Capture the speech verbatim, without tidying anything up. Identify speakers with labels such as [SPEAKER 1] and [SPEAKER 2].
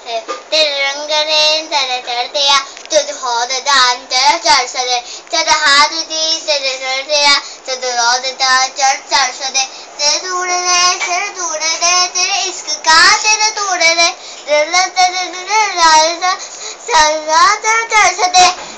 [SPEAKER 1] तेरे रंग ने तेरे चढ़ दिया तुझ हो दे दान तेरे चढ़ सदे तेरे हाथ दी तेरे चढ़ दिया तुझ हो दे दान चढ़ चढ़ सदे तेरे दूर दे तेरे दूर दे तेरे इश्क का तेरे दूर दे तेरे तेरे तेरे तेरे चढ़ सदे